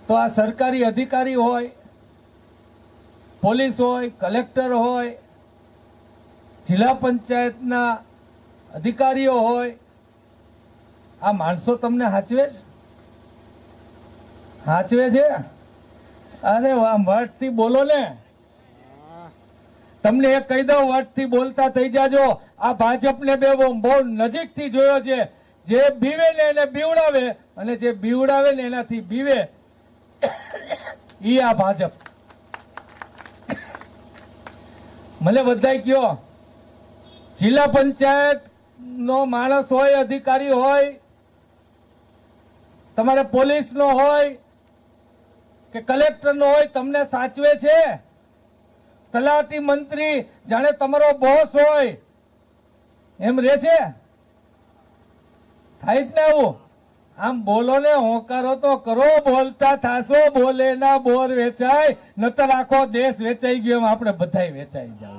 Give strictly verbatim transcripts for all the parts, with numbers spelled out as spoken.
તો આ સરકારી અધિકારી હોય, પોલીસ હોય, કલેક્ટર હોય, જિલ્લા પંચાયતના અધિકારીઓ હોય, આ માણસો તમને સાચવે છે? સાચવે છે? અરે વાહ, વટથી બોલો ને. તમને એક કહી દઉં, વટથી બોલતા થઈ જાજો. આ ભાજપને બે બહુ નજીકથી જોયો છે. જે બીવે ને એને બીવડાવે, અને જે બીવડાવે ને એનાથી બીવે, ઈ આ ભાજપ. મને બધાય કયો, જિલ્લા પંચાયત નો માણસ હોય, અધિકારી હોય, તમારે પોલીસ નો હોય કે કલેક્ટર નો હોય, તમને સાચવે છે? તલાટી મંત્રી જાણે તમારો બોસ હોય એમ રે છે? થાય જ ને આવું? આમ બોલો ને, હોંકારો તો કરો. બોલતા થાશો, બોલે ના બોર વેચાય, નતર આખો દેશ વેચાઈ ગયો એમ આપણે બધાય વેચાઈ જાવ.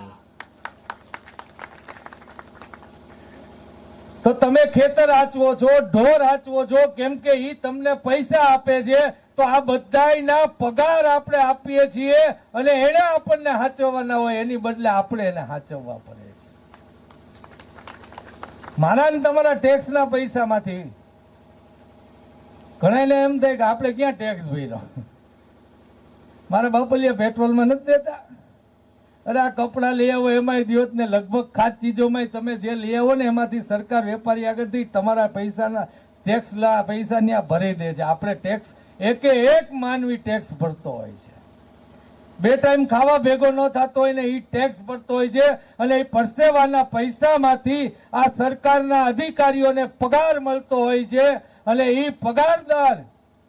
તો તમે ખેતર હાચવો છો, ઢોર હાચવો છો, કેમ કે ઈ તમને પૈસા આપે છે. તો આ બધાયના પગાર આપણે આપીએ છીએ, અને એને આપણને હાચવવાના હોય, એની બદલે આપણે એને હાચવવા પડે છે. મારા ને તમારા ટેક્સના પૈસામાંથી ઘણાને એમ થાય કે આપણે ક્યાં ટેક્સ ભર્યો. મારા બાપલિયા પેટ્રોલમાં નથી દેતા? અરે આ કપડા લઈ આવો એમાંય દિયોત ને, લગભગ ખાદ ચીજોમાં તમે જે લઈ આવો ને એમાંથી સરકાર વેપારી આગળથી તમારા પૈસાના ટેક્સ લા પૈસા ત્યાં ભરી દે છે. આપણે ટેક્સ એકે એક માનવી ટેક્સ ભરતો હોય છે. બે ટાઈમ ખાવા ભેગો ન થતો હોય ને એ ટેક્સ ભરતો હોય છે. અને એ પરસેવાના પૈસામાંથી આ સરકારના અધિકારીઓને પગાર મળતો હોય છે. અને એ પગારદાર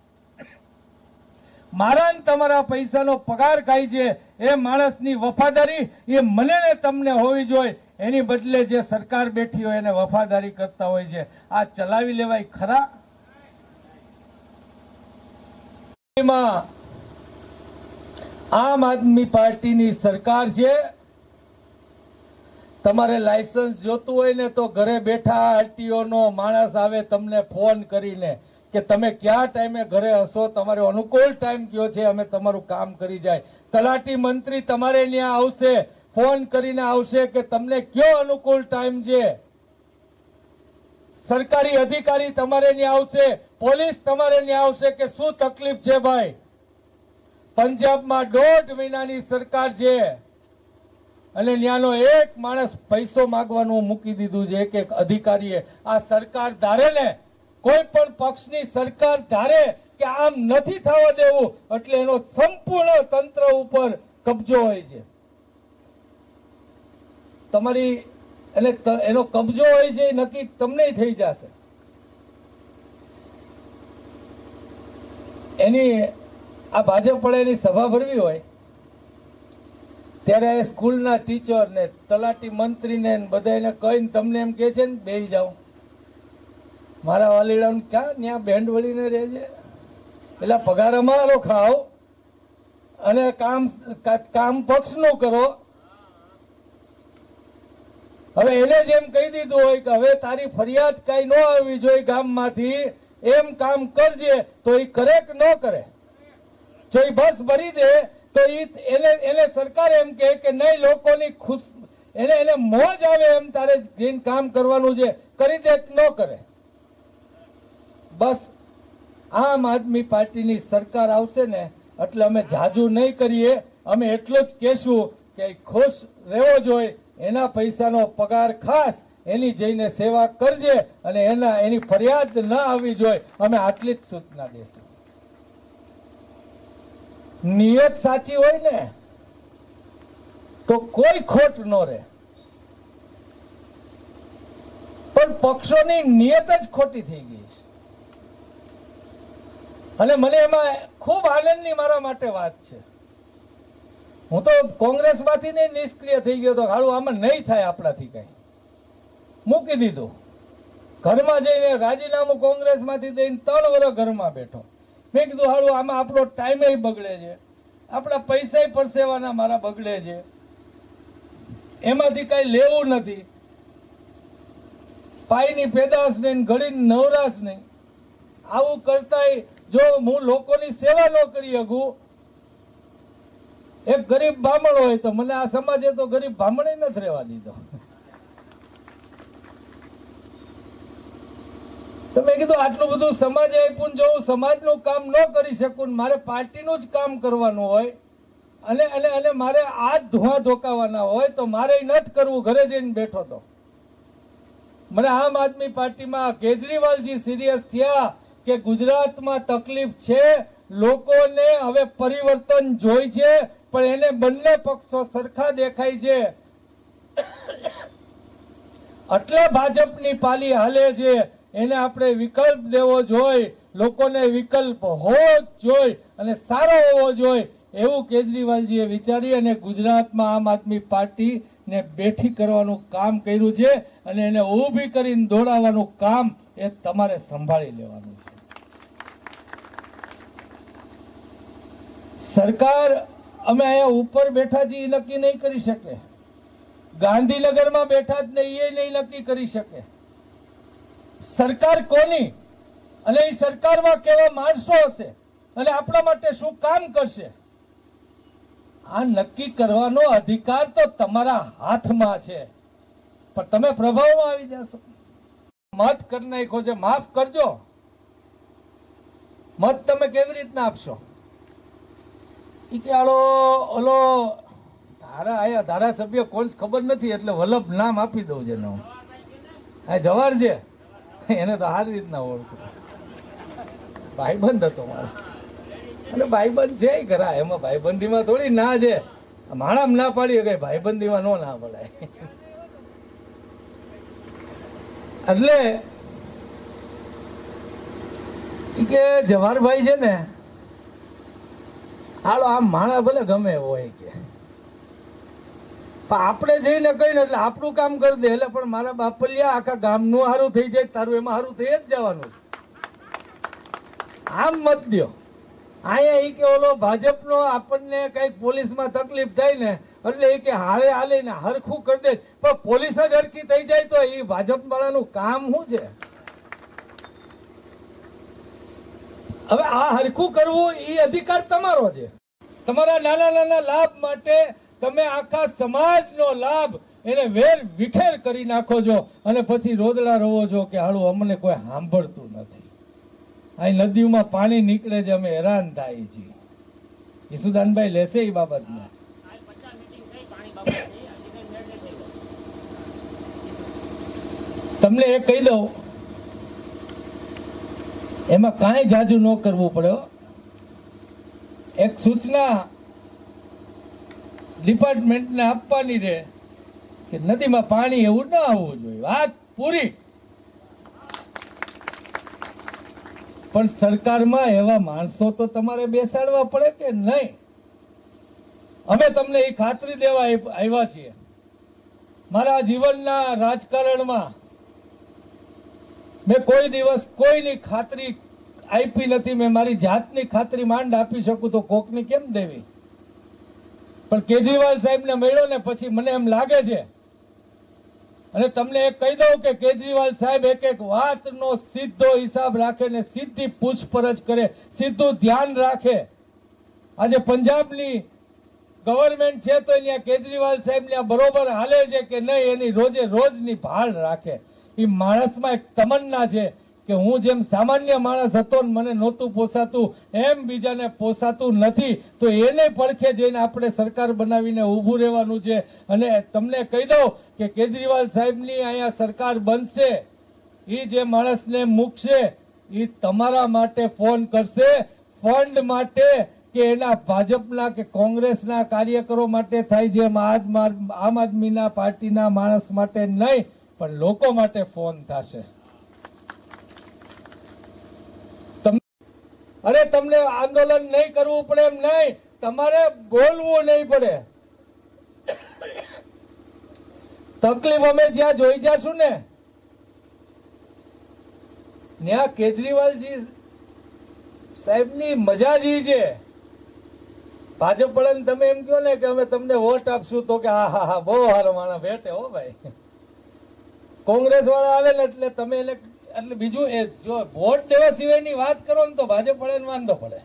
મારા ને તમારા પૈસાનો પગાર ખાય છે. એ માણસની વફાદારી એ મને ને તમને હોવી જોઈએ. એની બદલે જે સરકાર બેઠી હોય એને વફાદારી કરતા હોય છે. આ ચલાવી લેવાય ખરા? આમ આદમી પાર્ટીની સરકાર છે. તમારે લાયસન્સ જોતું હોય ને તો ઘરે બેઠા આરટીઓ નો માણસ આવે તમને ફોન કરીને કે તમે ક્યાં ટાઈમે ઘરે હશો, તમારો અનુકૂળ ટાઈમ કયો છે, અમે તમારું કામ કરી જાય. તલાટી મંત્રી તમારે ત્યાં આવશે, ફોન કરીને આવશે કે તમને કયો અનુકૂળ ટાઈમ છે. સરકારી અધિકારી તમારે ત્યાં આવશે, પોલીસ તમારે ત્યાં આવશે કે શું તકલીફ છે ભાઈ. પંજાબમાં દોઢ મહિનાની સરકાર છે અને ત્યાંનો એક માણસ પૈસો માંગવાનું મૂકી દીધું છે. એક એક અધિકારીએ. આ સરકાર ધારે ને, કોઈ પણ પક્ષની સરકાર ધારે કે આમ નથી થવા દેવું, એટલે એનો સંપૂર્ણ તંત્ર ઉપર કબજો હોય છે. તમારી એટલે એનો કબજો હોય છે નક્કી તમને થઈ જશે. એની આ ભાજપ પડેની સભા ભરવી હોય ત્યારે સ્કૂલના ટીચર ને તલાટી મંત્રી ને બધાને કહીને તમને એમ કે છે ને બેસી જાઓ. મારા વાલીડાને ક્યાં ત્યાં બેન્ડ વળીને રહેજે, પેલા પગાર અમારો ખાઓ અને કામ કામ પક્ષનું કરો. હવે એને જેમ કહી દીધું હોય કે હવે તારી ફરિયાદ કઈ ન આવવી જોઈએ ગામમાંથી, એમ કામ કરજે, તો એ કરે કે ન કરે? જો એ બસ ભરી દે તો એને એને સરકાર એમ કહે કે નહીં, લોકોની ખુશ એને એને મોજ આવે એમ તારે કામ કરવાનું છે, કરી દે કે ન કરે? બસ આમ આદમી પાર્ટીની સરકાર આવશે ને એટલે અમે જાજુ નહીં કરીએ. અમે એટલું જ કહેશું કે ખુશ રહેવો જોઈએ, એના પૈસાનો પગાર ખાસ એની જઈને સેવા કરજે અને એના એની ફરિયાદ ન આવવી જોઈએ. અમે આટલી જ સૂચના દેશું. નિયત સાચી હોય ને તો કોઈ ખોટ ન રહે, પણ પક્ષોની નિયત જ ખોટી થઈ ગઈ છે. અને મને એમાં ખૂબ આનંદની મારા માટે વાત છે. હું તો કોંગ્રેસ માંથી ને નિષ્ક્રિય થઈ ગયો હતો. હાલું આમાં નહીં થાય આપણાથી કઈ, મૂકી દીધું. ઘરમાં જઈને રાજીનામું કોંગ્રેસ માંથી દઈને ત્રણ વર્ષ ઘરમાં બેઠો. મેં કીધું હાલું આમાં આપણો ટાઈમ બગડે છે, આપણા પૈસા પરસેવાના મારા બગડે છે, એમાંથી કઈ લેવું નથી. પાયની પેદાશ નહીં, ઘડીની નવરાશ નહીં. આવું કરતા જો હું લોકોની સેવા ન કરી શકું, એક ગરીબ બ્રાહ્મણ હોય તો મને આ સમાજે તો ગરીબ બ્રાહ્મણે નથી રહેવા દીધો. તમે કીધું આટલું બધું સમાજે આપ્યું, જો હું સમાજનું કામ ન કરી શકું, મારે પાર્ટીનું જ કામ કરવાનું હોય અને અને અને મારે આ જ ધોવા ધોકાવાના હોય તો મારે નથી કરવું. ઘરે જઈને બેઠો તો મને આમ આદમી પાર્ટીમાં કેજરીવાલજી સિરિયસ થયા કે ગુજરાતમાં તકલીફ છે, લોકોને હવે પરિવર્તન જોઈ છે, પણ એને બંને પક્ષો સરખા દેખાય છે, એટલે ભાજપની પાલી હાલે છે. એને આપણે વિકલ્પ દેવો જોઈએ, લોકોને વિકલ્પ હોવો જ જોઈએ અને સારો હોવો જોઈએ, એવું કેજરીવાલજીએ વિચારી અને ગુજરાતમાં આમ આદમી પાર્ટીને બેઠી કરવાનું કામ કર્યું છે અને એને ઊભી કરીને દોડાવવાનું કામ એ તમારે સંભાળી લેવાનું છે. સરકાર અમે અહીંયા ઉપર બેઠા છીએ એ નક્કી નહીં કરી શકે, ગાંધીનગરમાં બેઠા જ નહીં એ નહીં નક્કી કરી શકે. સરકાર કોની અને એ સરકારમાં કેવા માણસો હશે અને આપણા માટે શું કામ કરશે, આ નક્કી કરવાનો અધિકાર તો તમારા હાથમાં છે, પણ તમે પ્રભાવમાં આવી જશો. મત કરી નાખો છે, માફ કરજો. મત તમે કેવી રીતના આપશો? ઈ કે આલો ઓલો ધારા આયા ધારાસભ્ય કોણ ખબર નથી એટલે વલ્લભ નામ આપી દઉં છે. આ જવાહર છે, એને તો સારી રીતના ઓળખું, ભાઈબંધ હતો મારો અને ભાઈબંધ છે ખરા, એમાં ભાઈબંધીમાં થોડી ના છે, માણામ ના પાડી કઈ ભાઈબંધીમાં નો ના પડાય. એટલે કે જવાહરભાઈ છે ને, હાલો આમ માણા ભલે ગમે હોય કે આપણે જઈને કહીને એટલે આપણું કામ કરી દે, એટલે પણ મારા બાપલિયા આખા ગામનું સારું થઈ જાય, તારું એમાં સારું થઈ જ જવાનું છે. આમ મત દો. અહીંયા એ કે ઓલો ભાજપનો આપણને કઈક પોલીસમાં તકલીફ થાય ને એટલે એ કે હારે હાલે ને હરખું કરી દે, પણ પોલીસ જ હરખી થઈ જાય તો એ ભાજપ વાળાનું કામ શું છે? હવે આ હરખું કરવું એ અધિકાર તમારો છે. તમારા નાના નાના લાભ માટે તમે આખા સમાજનો લાભ એને વેર વિખેર કરી નાખો છો અને પછી રોદડા રહો છો કે હાલું અમને કોઈ સાંભળતું નથી. અહીં નદીઓમાં પાણી નીકળે છે, અમે હેરાન થાય છીએ. ઈસુદાનભાઈ લેશે એ બાબતમાં. તમને એ કહી દઉં, એમાં કાંઈ જાજુ ન કરવું પડે. એક સૂચના ડિપાર્ટમેન્ટને આપવાની છે કે નદીમાં પાણી એવું ના આવવું જોઈએ, વાત પૂરી. પણ સરકારમાં એવા માણસો તો તમારે બેસાડવા પડે કે નહીં? અમે તમને એ ખાતરી દેવા આવ્યા છીએ. મારા જીવનના રાજકારણમાં મેં કોઈ દિવસ કોઈની ખાતરી આપી નથી. મેં મારી જાતની ખાતરી માંડ આપી શકું તો કોકની કેમ દેવી? પણ કેજરીવાલ સાહેબને મળ્યો ને પછી મને એમ લાગે છે, અને તમને એક કહી દઉં કે કેજરીવાલ સાહેબ એક એક વાતનો સીધો હિસાબ રાખે ને સીધી પૂછપરછ કરે, સીધું ધ્યાન રાખે. આજે પંજાબની ગવર્મેન્ટ છે તો અહીંયા કેજરીવાલ સાહેબ બરોબર હાલે છે કે નહીં એની રોજે રોજની ભાળ રાખે. એ માણસમાં એક તમન્ના છે કે હું જેમ સામાન્ય માણસ હતો ને મને નહોતું પોસાતું એમ બીજાને પોસાતું નથી, તો એને પડખે જઈને આપણે સરકાર બનાવીને ઊભું રહેવાનું છે. અને તમને કહી દઉં કે કેજરીવાલ સાહેબની અહીંયા સરકાર બનશે, એ જે માણસને મૂકશે એ તમારા માટે ફોન કરશે, ફંડ માટે કે એના ભાજપના કે કોંગ્રેસના કાર્યકરો માટે થાય છે, આમ આદમીના પાર્ટીના માણસ માટે નહીં પણ લોકો માટે ફોન થશે. અરે તમને આંદોલન નહીં કરવું પડે એમ નહીં, તમારે બોલવું નહીં પડે. તકલીફ અમે જ્યાં જોઈ જશું ને ત્યાં કેજરીવાલજી સાહેબની મજા જ છે. ભાજપ વાળાને તમે એમ કહો ને કે અમે તમને વોટ આપશું તો કે હા હા હા બહુ સારો માણસ ભેટે હો ભાઈ. કોંગ્રેસ વાળા આવે ને એટલે તમે એને એટલે બીજું એ જો વોટ દેવા સિવાયની વાત કરો ને તો ભાજપ પડે ને વાંધો પડે.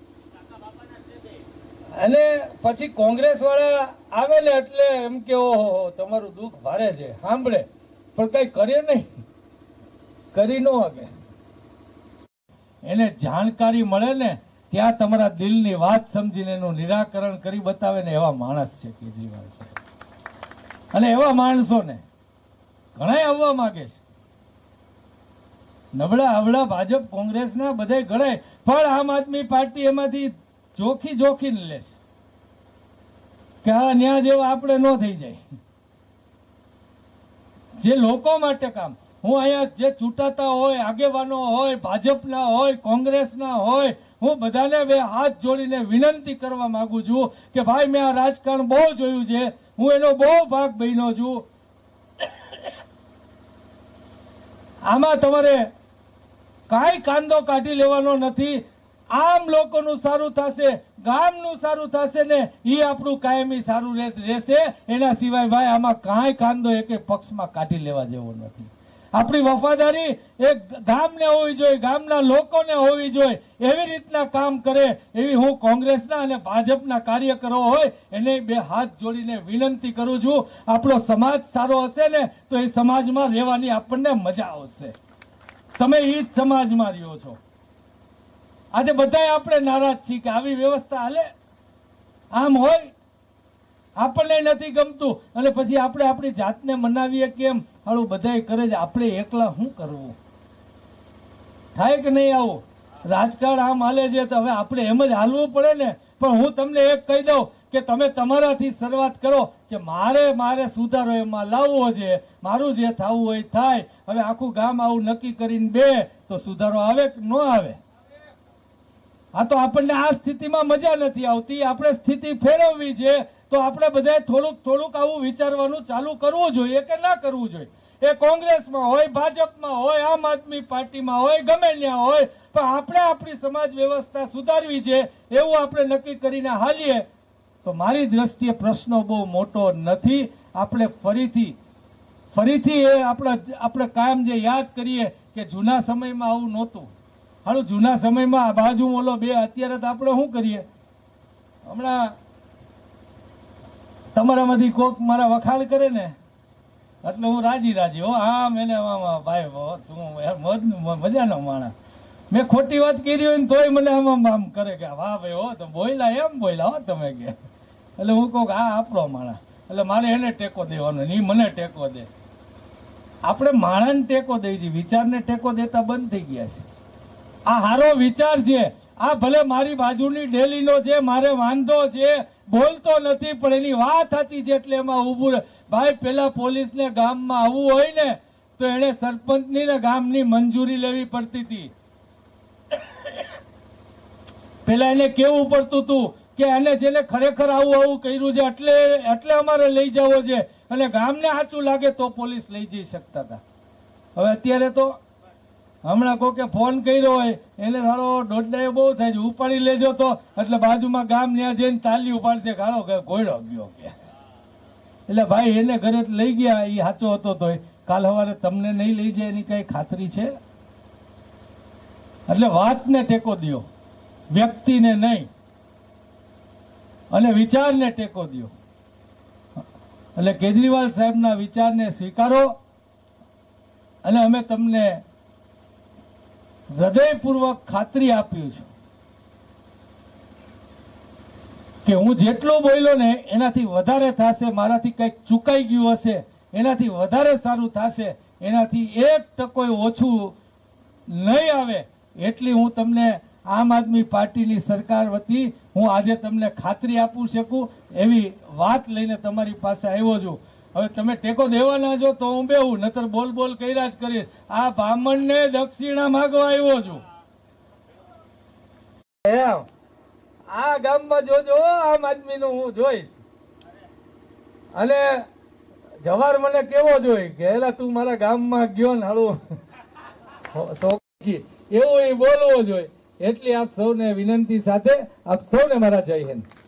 અને પછી કોંગ્રેસ વાળા આવે ને એટલે એમ કે ઓહો તમારું દુઃખ ભારે છે, સાંભળે પણ કઈ કરે નહીં, કરી ન શકે. એને જાણકારી મળે ને ત્યાં તમારા દિલની વાત સમજીને એનું નિરાકરણ કરી બતાવે ને એવા માણસ છે કેજરીવાલ સાહેબ. અને એવા માણસોને ઘણા આવવા માંગે છે. નબળા અવળા ભાજપ કોંગ્રેસના બધા ગણાય, પણ આમ આદમી પાર્ટી એમાંથી જોખી જોખીને લે છે કે આ ન્યા જેવા આપણે ન થઈ જાય. જે લોકો માટે કામ, હું અહીંયા જે ચૂંટાતા હોય, આગેવાનો હોય, ભાજપના હોય, કોંગ્રેસના હોય, હું બધાને બે હાથ જોડીને વિનંતી કરવા માંગુ છું કે ભાઈ મેં આ રાજકારણ બહુ જોયું છે, હું એનો બહુ ભાગ બન્યો છું. આમાં તમારે કાંઈ કાંદો કાઢી લેવાનો નથી. આમ લોકોનું સારું થશે, ગામનું સારું થશે ને એ આપણું કાયમી સારું રહેશે. એના સિવાય ભાઈ આમાં કાંઈ કાંદો એક પક્ષમાં કાઢી લેવા જેવો નથી. આપણી વફાદારી એક ગામને હોવી જોઈએ, ગામના લોકોને હોવી જોઈએ. એવી રીતના કામ કરે એવી હું કોંગ્રેસના અને ભાજપના કાર્યકરો હોય એને બે હાથ જોડીને વિનંતી કરું છું. આપણો સમાજ સારો હશે ને તો એ સમાજમાં રહેવાની આપણને મજા આવશે. તમે એ જ સમાજમાં રહ્યો છો. આજે બધા આપણે નારાજ છીએ કે આવી વ્યવસ્થા હાલે, આમ હોય, આપણને નથી ગમતું અને પછી આપણે આપણી જાતને મનાવીએ કેમ? હાલું બધા કરે છે, આપણે એકલા શું કરવું? થાય કે નહીં? આવું રાજકારણ આમ હાલે છે તો હવે આપણે એમ જ હાલવું પડે ને. પણ હું તમને એક કહી દઉં કે તમે તમારાથી શરૂઆત કરો કે મારે મારે સુધારો એમાં લાવવો છે, મારું જે થવું હોય થાય. હવે આખું ગામ આવું નક્કી કરીને બે તો સુધારો આવે કે ન આવે? આ તો આપણને આ સ્થિતિમાં મજા નથી આવતી. આપણે સ્થિતિ ફેરવવી છે તો આપણે બધાએ થોડુંક થોડુંક આવું વિચારવાનું ચાલુ કરવું જોઈએ કે ના કરવું જોઈએ. એ કોંગ્રેસમાં હોય, ભાજપમાં હોય, આમ આદમી પાર્ટીમાં હોય, ગમે ત્યાં હોય, પણ આપણે આપણી સમાજ વ્યવસ્થા સુધારવી છે એવું આપણે નક્કી કરીને હાલીએ તો મારી દ્રષ્ટિએ પ્રશ્નો બહુ મોટો નથી. આપણે ફરીથી ફરીથી એ આપણા આપણે કાયમ જે યાદ કરીએ કે જૂના સમયમાં આવું નહોતું. હાલું જૂના સમયમાં આ બાજુ ઓલો બે, અત્યારે તો આપણે શું કરીએ? હમણાં તમારામાંથી કોક મારા વખાણ કરે ને એટલે હું રાજી રાજી હો, આમ એને ભાઈ તું મજાનો માણસ. મેં ખોટી વાત કરી હોય ને તોય મને આમ આમ કરે કે વાહ ભાઈ હો તો બોયલા, એમ બોયલા હો તમે કે. એટલે હું કહું કે આ આપણો માણસ, એટલે મારે એને ટેકો દેવાનો, નહીં મને ટેકો દે. આપણે માણસને ટેકો દઈએ છીએ, વિચારને ટેકો દેતા બંધ થઈ ગયા છે. આ હારો વિચાર છે, આ ભલે મારી બાજુની ડેલીનો છે, મારે વાંધો છે, બોલતો નથી પણ એની વાત સાચી છે એટલે એમાં ઊભું રહે. ભાઈ પેલા પોલીસને ગામમાં આવવું હોય ને તો એને સરપંચની ને ગામની મંજૂરી લેવી પડતી હતી. પેલા એને કેવું પડતું હતું કે એને જેને ખરેખર આવું આવું કર્યું છે એટલે એટલે અમારે લઈ જવો છે અને ગામને સાચું લાગે તો પોલીસ લઈ જઈ શકતા હતા. હવે અત્યારે તો હમણાં કોકે ફોન કર્યો હોય એને સારો દોડડાયો બહુ થાય છે, ઉપાડી લેજો તો એટલે બાજુમાં ગામ ત્યાં જઈને તાલી ઉપાડશે, ગાળો ઘોડો ગયો કે. એટલે ભાઈ એને ઘરે લઈ ગયા, એ સાચો હતો તો કાલ સવારે તમને નહીં લઈ જાય એની કઈ ખાતરી છે? એટલે વાતને ટેકો દો, વ્યક્તિને નહીં, અને વિચારને ટેકો દો. એટલે કેજરીવાલ સાહેબના વિચારને સ્વીકારો અને અમે તમને હૃદયપૂર્વક ખાતરી આપ્યું છું કે હું જેટલું બોલ્યો ને એનાથી વધારે થશે. મારાથી કંઈક ચૂકાઈ ગયું હશે એનાથી વધારે સારું થશે, એનાથી એક ટકો ઓછું નહીં આવે એટલી હું તમને આમ આદમી પાર્ટીની સરકાર વતી હું આજે તમને ખાતરી આપું શકું એવી વાત લઈને તમારી પાસે આવ્યો છું. હવે તમે ટેકો દેવાના છો તો હું બેહું, નતર બોલ બોલ કર્યા જ કરીશ. આ બ્રાહ્મણને દક્ષિણા માંગવા આવ્યો છું. એમ આ ગામમાં જોજો, આમ આદમીનું હું જોઈશ. અને જવાર મને કેવો જોઈ કે એલા તું મારા ગામમાં ગયો ને હાલું એવું એ બોલવો જોઈએ. એટલી આપ સૌને વિનંતી સાથે આપ સૌને મારા જય હિન્દ.